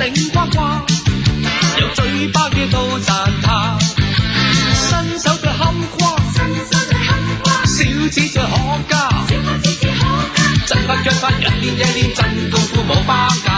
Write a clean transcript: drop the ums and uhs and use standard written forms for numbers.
頂呱呱，由嘴巴嘅到讚他，伸手再冚跨，小子再可嘉，振法腳法，日練夜練真功夫冇花架。